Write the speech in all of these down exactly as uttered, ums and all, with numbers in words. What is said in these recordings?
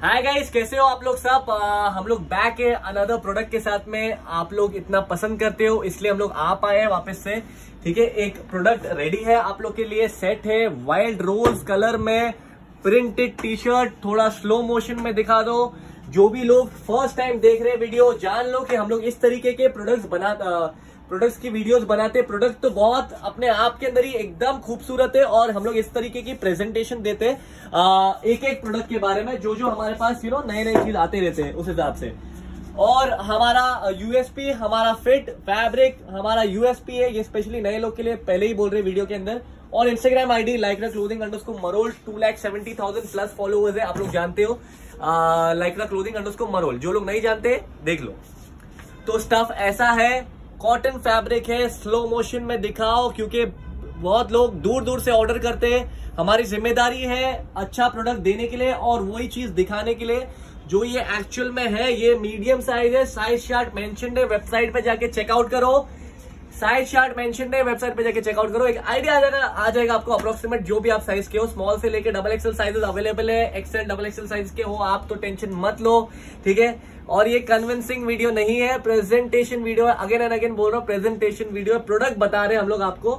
Hi guys, कैसे हो आप लोग सब। आ, हम लोग बैक है अनदर प्रोडक्ट के साथ में। आप लोग इतना पसंद करते हो इसलिए हम लोग आ पाए हैं वापस से। ठीक है, एक प्रोडक्ट रेडी है आप लोग के लिए। सेट है वाइल्ड रोज कलर में, प्रिंटेड टी शर्ट। थोड़ा स्लो मोशन में दिखा दो। जो भी लोग फर्स्ट टाइम देख रहे हैं वीडियो, जान लो कि हम लोग इस तरीके के प्रोडक्ट्स बना प्रोडक्ट्स की वीडियोस बनाते। प्रोडक्ट तो बहुत अपने आप के अंदर ही एकदम खूबसूरत है और हम लोग इस तरीके की प्रेजेंटेशन देते हैं एक एक प्रोडक्ट के बारे में, जो जो हमारे पास यू नो नए नए चीज आते रहते हैं उस हिसाब से। और हमारा यूएसपी, हमारा फिट फैब्रिक हमारा यूएसपी है। ये स्पेशली नए लोग के लिए पहले ही बोल रहे वीडियो के अंदर। और Instagram ID Lycra clothing underscore Marol, two lakh seventy thousand plus followers है, आप लोग जानते हो। लाइक्रा क्लोथिंग अंडरस्कोर मरोल, जो लोग नहीं जानते देख लो। तो स्टफ ऐसा है, कॉटन फैब्रिक है। स्लो मोशन में दिखाओ क्योंकि बहुत लोग दूर दूर से ऑर्डर करते हैं। हमारी जिम्मेदारी है अच्छा प्रोडक्ट देने के लिए और वही चीज दिखाने के लिए जो ये एक्चुअल में है। ये मीडियम साइज है, साइज चार्ट मेंशन्ड है, वेबसाइट पे जाके चेकआउट करो। साइज चार्ट मेंशन्ड है, वेबसाइट पे जाके चेकआउट करो। एक आइडिया आ जाएगा आ जाएगा आपको अप्रोक्सीमेट, जो भी आप साइज के हो। स्मॉल से लेके डबल एक्सएल साइजेस अवेलेबल है। एक्सएल डबल एक्सएल साइज के हो आप तो टेंशन मत लो, ठीक है। और ये कन्विंसिंग वीडियो नहीं है, प्रेजेंटेशन वीडियो है। अगेन एंड अगेन बोल रहा हूं, प्रेजेंटेशन वीडियो है। प्रोडक्ट बता रहे हैं हम लोग आपको।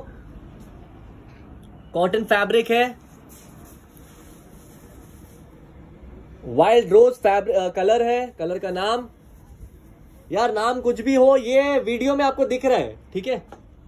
कॉटन फैब्रिक है, वाइल्ड रोज फैब्रिक कलर है। कलर का नाम यार, नाम कुछ भी हो, ये वीडियो में आपको दिख रहा है, ठीक है।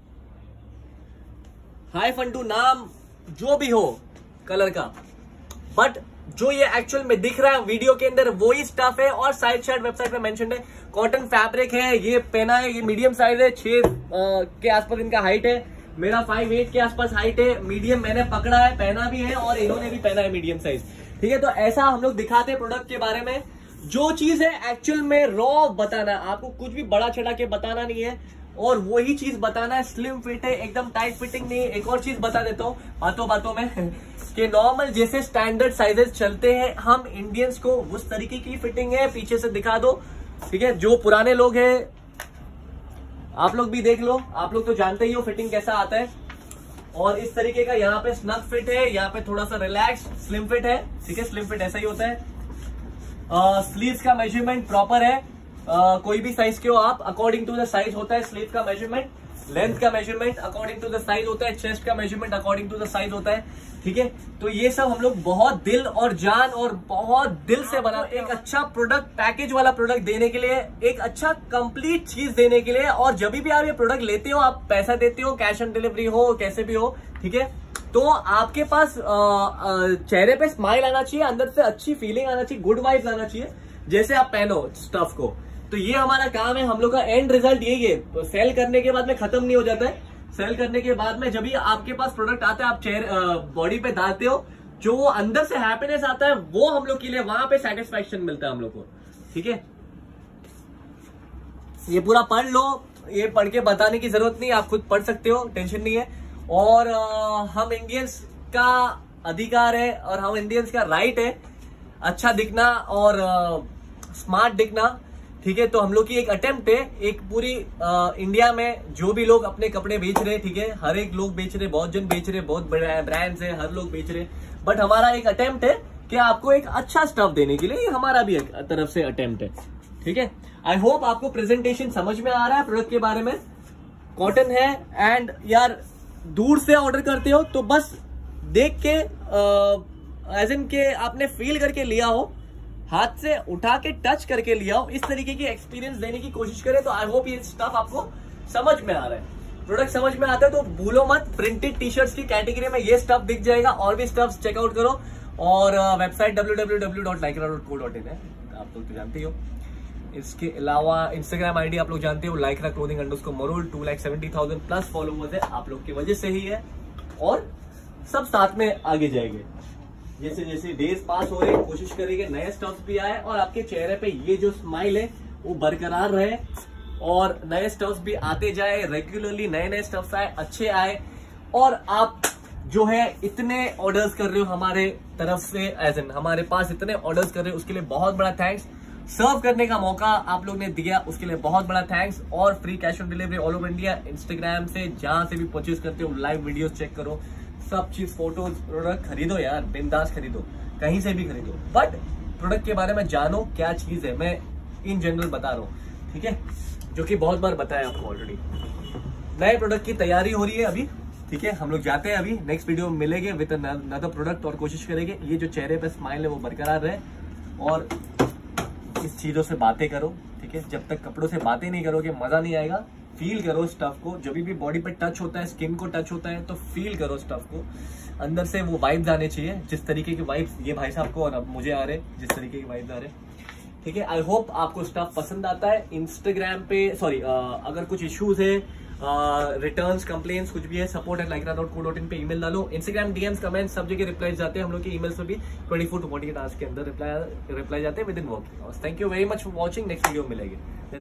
हाई फंटू नाम जो भी हो कलर का, बट जो ये एक्चुअल में दिख रहा है वीडियो के अंदर वही स्टफ है। और साइड शर्ट वेबसाइट पे मेंशन है। कॉटन फैब्रिक है, ये पहना है, ये मीडियम साइज है। छह के आसपास इनका हाइट है। मेरा फाइव एट के आसपास हाइट है। मीडियम मैंने पकड़ा है, पहना भी है और इन्होंने भी पहना है मीडियम साइज, ठीक है। तो ऐसा हम लोग दिखाते हैं प्रोडक्ट के बारे में। जो चीज है एक्चुअल में रॉ बताना, आपको कुछ भी बड़ा चढ़ा के बताना नहीं है और वही चीज बताना है। स्लिम फिट है, एकदम टाइट फिटिंग नहीं है। एक और चीज बता देता हूँ बातों बातों में कि नॉर्मल जैसे स्टैंडर्ड साइजेस चलते हैं हम इंडियंस को, उस तरीके की फिटिंग है। पीछे से दिखा दो, ठीक है। जो पुराने लोग हैं आप लोग भी देख लो, आप लोग तो जानते ही हो फिटिंग कैसा आता है। और इस तरीके का यहाँ पे स्नग फिट है, यहाँ पे थोड़ा सा रिलैक्स स्लिम फिट है, ठीक है। स्लिम फिट ऐसा ही होता है। स्लीव्स का मेजरमेंट प्रॉपर है। uh, कोई भी साइज के हो आप, अकॉर्डिंग टू द साइज होता है स्लीव का मेजरमेंट। लेंथ का measurement according to the size होता है। चेस्ट का measurement according to the size होता है, ठीक है। तो ये सब हम लोग बहुत दिल और जान और बहुत दिल से बनाते हैं, एक अच्छा प्रोडक्ट, पैकेज वाला प्रोडक्ट देने के लिए, एक अच्छा कंप्लीट चीज देने के लिए। और जब भी आप ये प्रोडक्ट लेते हो, आप पैसा देते हो, कैश ऑन डिलीवरी हो, कैसे भी हो, ठीक है, तो आपके पास आ, आ, चेहरे पे स्माइल आना चाहिए, अंदर से अच्छी फीलिंग आना चाहिए, गुड वाइब्स आना चाहिए जैसे आप पहनो स्टफ को। तो ये हमारा काम है, हम लोग का एंड रिजल्ट यही है। तो सेल करने के बाद में खत्म नहीं हो जाता है। सेल करने के बाद में जब भी आपके पास प्रोडक्ट आता है, आप चेहरे बॉडी पे डालते हो, जो वो अंदर से हैप्पीनेस आता है वो हम लोग के लिए वहां पे सेटिस्फैक्शन मिलता है हम लोग को, ठीक है। ये पूरा पढ़ लो, ये पढ़ के बताने की जरूरत नहीं, आप खुद पढ़ सकते हो, टेंशन नहीं है। और आ, हम इंडियंस का अधिकार है और हम इंडियंस का राइट है अच्छा दिखना और आ, स्मार्ट दिखना, ठीक है। तो हम लोग की एक अटेम्प्ट है, एक पूरी आ, इंडिया में जो भी लोग अपने कपड़े बेच रहे हैं, ठीक है, हर एक लोग बेच रहे, बहुत जन बेच रहे, बहुत बड़े ब्रांड्स है, हर लोग बेच रहे, बट हमारा एक अटेम्प्ट है कि आपको एक अच्छा स्टफ देने के लिए। ये हमारा भी एक तरफ से अटेम्प्ट है, ठीक है। आई होप आपको प्रेजेंटेशन समझ में आ रहा है प्रोडक्ट के बारे में। कॉटन है एंड यार दूर से ऑर्डर करते हो तो बस देख के एज इन के आपने फील करके लिया हो, हाथ से उठा के टच करके लिया हो, इस तरीके की एक्सपीरियंस देने की कोशिश करें। तो आई होप ये स्टफ आपको समझ में आ रहा है। प्रोडक्ट समझ में आता है तो भूलो मत, प्रिंटेड टी शर्ट्स की कैटेगरी में ये स्टफ दिख जाएगा। और भी स्टफ चेकआउट करो। और website W W W dot Lycra dot co dot in है, आप लोग तो जानते ही हो। इसके अलावा इंस्टाग्राम आईडी आप लोग जानते हो, Lycra clothing underscore Marol, two lakh seventy thousand plus followers है, आप लोग की वजह से ही है। और सब साथ में आगे जाएंगे, जैसे जैसे डेज पास हो रहे कोशिश करेंगे नए स्टफ्स भी आए और आपके चेहरे पे ये जो स्माइल है वो बरकरार रहे और नए स्टफ्स भी आते जाए, रेगुलरली नए नए स्टफ्स आए, अच्छे आए। और आप जो है इतने ऑर्डर्स कर रहे हो हमारे तरफ से, एज एन हमारे पास इतने ऑर्डर्स कर रहे हो, उसके लिए बहुत बड़ा थैंक्स। सर्व करने का मौका आप लोग ने दिया, उसके लिए बहुत बड़ा थैंक्स। और free cash on delivery all over India. Instagram से जहां से भी परचेज करते हो, लाइव वीडियोस चेक करो, सब चीज, फोटोज, प्रोडक्ट खरीदो यार, बिंदास खरीदो, कहीं से भी खरीदो, बट प्रोडक्ट के बारे में जानो क्या चीज है, मैं इन जनरल बता रहा हूँ, ठीक है, जो कि बहुत बार बताया आपको ऑलरेडी। नए प्रोडक्ट की तैयारी हो रही है अभी, ठीक है, हम लोग जाते हैं अभी, नेक्स्ट वीडियो में मिलेंगे विद अनदर प्रोडक्ट और कोशिश करेंगे ये जो चेहरे पे स्माइल है वो बरकरार रहे और इस चीजों से बातें करो, ठीक है। जब तक कपड़ों से बातें नहीं करोगे मजा नहीं आएगा। फील करो स्टफ को, जब भी बॉडी पे टच होता है, स्किन को टच होता है तो फील करो स्टफ को, अंदर से वो वाइब्स आने चाहिए, जिस तरीके की वाइब्स ये भाई साहब को और अब मुझे आ रहे, जिस तरीके की वाइब्स आ रहे, ठीक है। आई होप आपको स्टफ पसंद आता है। इंस्टाग्राम पे सॉरी अगर कुछ इश्यूज है, रिटर्न्स कंप्लेंट्स कुछ भी है, support at Lycra dot co dot in पे ईमेल डालो। इंस्टाग्राम डीएम्स कमेंट्स सब जगह रिप्लाई जाते हैं, हम लोग के ईमेल्स में भी twenty four to forty eight hours के अंदर रिप्लाई रिप्लाई जाते हैं within working hours. Thank you very much for watching, next video मिलेंगे।